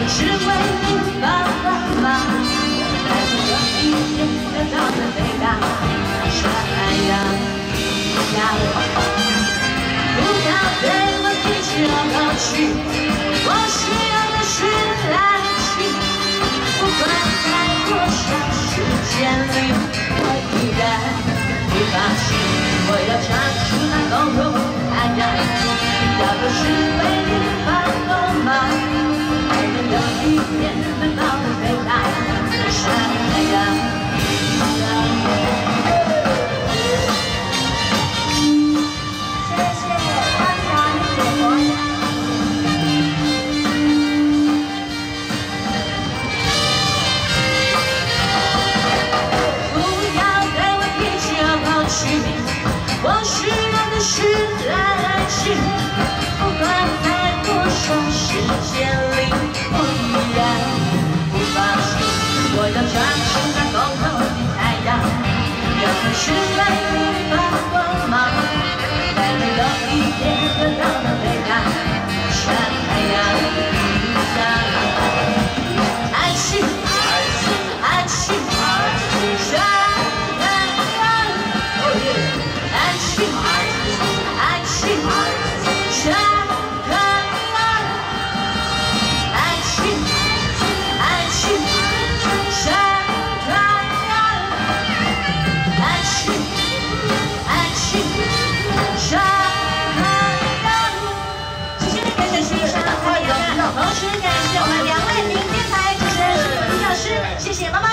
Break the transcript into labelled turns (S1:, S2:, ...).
S1: 是为你帮帮忙，带着一点小小的回答，晒太阳，不要对我提起过去，我需要的是爱情，不管在多少时间里，我依然不放弃，我要唱出那共同太阳，要的是为你帮帮忙。 有一点美好的回答，晒太阳。谢谢大家的点播。不要对我提起过去，我需要的是爱情，不管在多少时间里。 我要抓住那共同的太阳，要的是为你帮帮忙，带着有一点得到的回答，晒太阳，爱情，爱情，晒太阳，爱情，爱情，晒太阳，爱情，爱情。 同时感谢我们2位明天台主持人是李老师，谢谢，妈妈。